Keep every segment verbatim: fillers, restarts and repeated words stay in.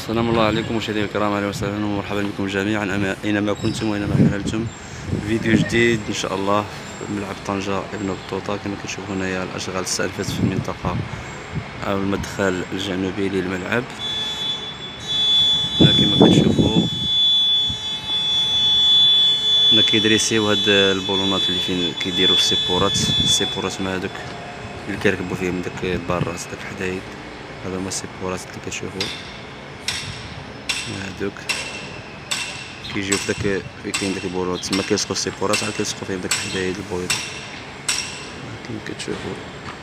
السلام الله عليكم مشاهدينا الكرام، اهلا وسهلا ومرحبا بكم جميعا اينما كنتم واينما حللتم. فيديو جديد ان شاء الله في ملعب طنجة ابن بطوطة. كما كتشوفوا هنايا الاشغال استأنفت في المنطقة او المدخل الجنوبي للملعب. هنا كما كتشوفوا هنا كيدريسيو هاد البولونات اللي فين كيديروا السيبورات. السيبورات هما هادوك اللي كيركبوا فيهم داك البارات داك الحدايد، هذا هما السيبورات اللي كتشوفوا. هادوك كيجيو في داك فين كاين داك البولونات تما كيلصقوا السيبورات، عاد كيلصقوا فيهم داك الحدايد البيض كما كتشوفوا.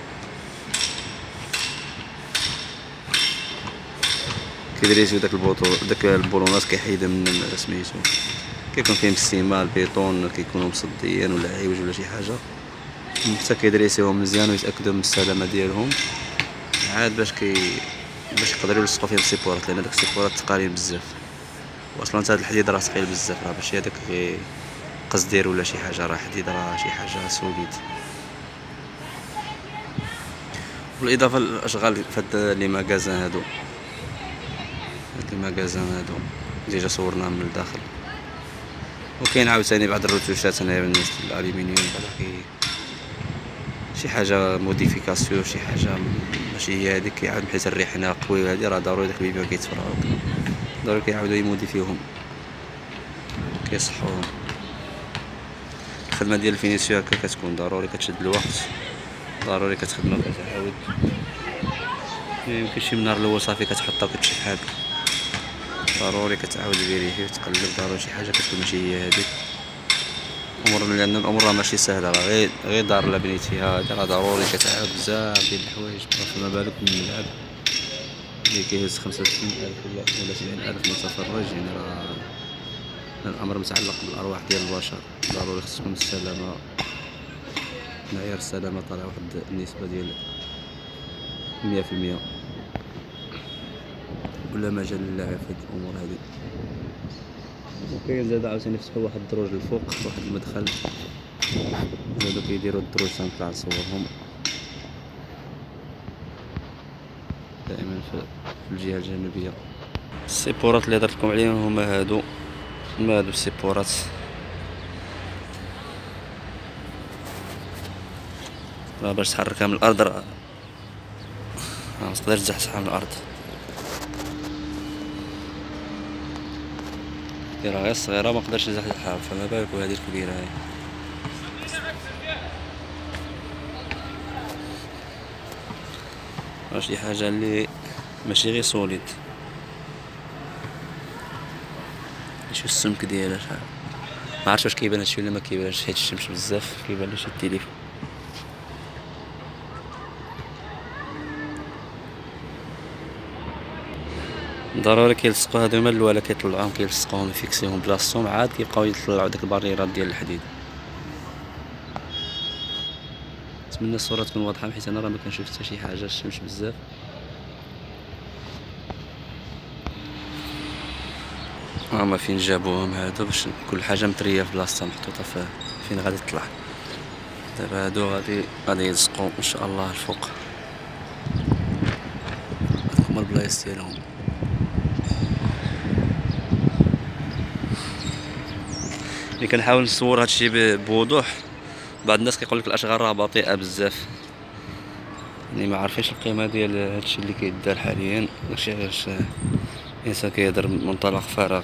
كيدريسيو داك البوطو داك البولونات كيحيدها من سميتو، كيكون فيهم السيما البيطون كيكونوا مصديين ولا عوج ولا شي حاجه، حتى كيدريسيوهم مزيان ويتاكدوا من السلامه ديالهم عاد باش كي باش يقدروا يلصقوا فيهم السيبورات، لان داك السيبورات ثقالين بزاف. واصلا هاد الحديد راه ثقيل بزاف، راه ماشي هذاك قصدير ولا شي حاجه، راه حديد راه شي حاجه سوليد. بالاضافه للاشغال فهاد لي ماغازان هادو هاد لي ماغازان هادو ديجا صورناهم من الداخل. وكاين عاوتاني بعض الروتوشات هنايا بالنسبه للالومنيوم، باقي شي حاجه موديفيكاسيون شي حاجه ماشي هي هذيك، كيعاود بحيث الريح هنا قوي وهادي راه ضروري داك البيبان كيتفرعوا، ضروري كيعاودوا يموديفيوهم كيصحوهم. الخدمه ديال الفينيسيو هكا كتكون ضروري كتشد الوقت، ضروري كتخدمها كتعاود، ميمكنش من النهار الاول صافي كتحطها وكتشحال، ضروري كتعاود فيريفي وتقلب، ضروري شي حاجه كتكون ماشي هي هذيك. امور لان الامور راه ماشي سهله، راه غير غير دار لا بنيتيها هذا راه ضروري كتعاود بزاف ديال الحوايج. فما بالك من الملعب اللي كيهز خمسة وستين ألف ولا ولا سبعين ألف متفرج، يعني راه الامر متعلق بالارواح ديال البشر، ضروري خصكم السلامه، معيار السلامه طالع واحد النسبه ديال مية في المية، ولا مجال للعب في هاد الامور هادي. وكاين زاد عاوتاني فتحوا واحد الدروج الفوق، واحد المدخل زادو كيديروا الدروج تنطلع نصورهم دائما في الجهه الجنوبيه. السيبورات اللي هضرت لكم عليهم هما هادو هما هادو السيبورات، راه باش تحركها من الارض راه ما تقدرش تزحزحها من الارض، راه غير صغيره ما قدرش تزحزحها، فما بالك بهذه الكبيره هاي. راه شي حاجه اللي ماشي غير سوليد، شوف السمك ديالها شحال، ما عرفتش واش كيبان هادشي ولا ما كيبانش حيت الشمس بزاف كيبان لي شي التليفون. ضروري كيلصقوا هادو هما الاولى كيطلعوهم كيلصقوهم يفيكسيوهم بلاصتهم، عاد كيبقاو يطلعوا داك الباريرات ديال الحديد. نتمنى الصوره تكون واضحه حيت انا راه ما كنشوف حتى شي حاجه، الشمس بزاف. هما فين جابوهم هادو باش كل حاجه متريه في بلاصتها محطوطه في فين غادي تطلع. دابا هادو غادي غادي يلصقوا ان شاء الله الفوق، هادوك هما البلايص ديالهم. ملي كنحاول نصور هادشي بوضوح بعض الناس كيقولك الاشغال راه بطيئه بزاف، يعني ما عارفينش القيمه ديال هادشي اللي كيدار حاليا، داكشي علاش الانسان كيهضر من منطلق فراغ.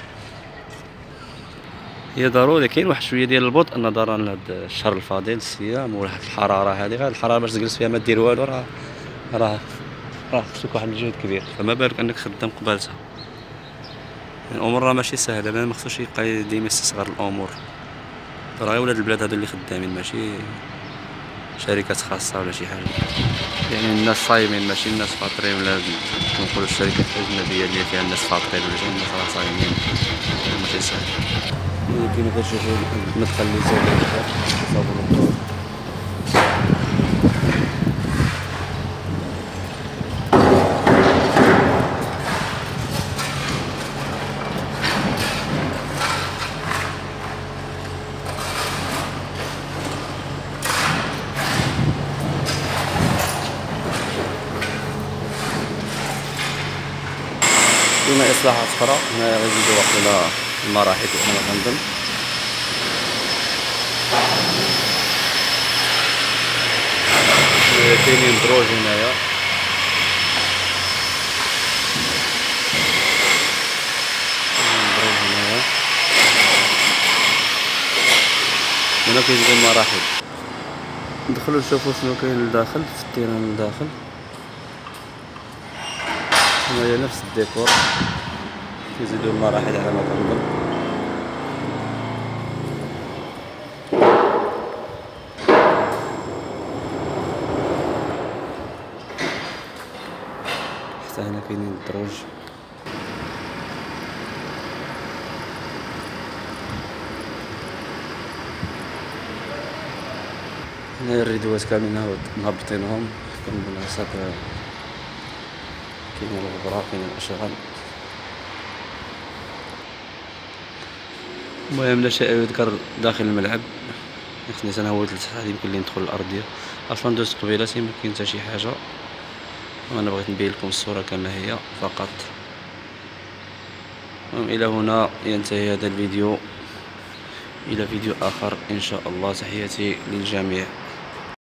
هي ضروري كاين واحد شويه ديال البطء نظرا لهاد الشهر الفضيل الصيام وواحد الحراره هذه، غير الحراره باش تجلس فيها ما دير والو راه راه راه خصك واحد الجهد كبير، فما بالك انك خدام قبالتها. الامور راه ماشي سهله، ما خصوش يبقى ديما يستصغر الامور، راه غير ولاد البلاد هادو اللي خدامين ماشي شركات خاصه ولا شي حاجه، يعني الناس صايمين ماشي الناس فاطرين، ولا نقولوا الشركات الاجنبيه اللي فيها الناس فاطرين ولا شي، الناس راه صايمين ماشي سهل. كيما كتشوفوا المدخل اللي زاد كاينه اصلاحات اخرى هنايا غيزيدو واقيلا المراحل وانا كنظن. كاينين دروج هنايا دروج هنايا هنا كيزيدو المراحل. ندخلو نشوفو شنو كاين لداخل في التيران لداخل. هنايا نفس الديكور كيزيدو المراحل على ما كنظن. حتى هنا كاينين الدروج. هنايا الريدوات كاملين مهبطينهم كنظن هساك كاينين الغبرة كاينين الأشغال. المهم لا شيء يذكر داخل الملعب. خصني تنهوت لتحت يمكن لي ندخل الأرضية أصلا دوزت قبيلاتي مكاين حتى شي حاجة وأنا بغيت نبين لكم الصورة كما هي فقط. المهم إلى هنا ينتهي هذا الفيديو، إلى فيديو آخر إن شاء الله. تحياتي للجميع.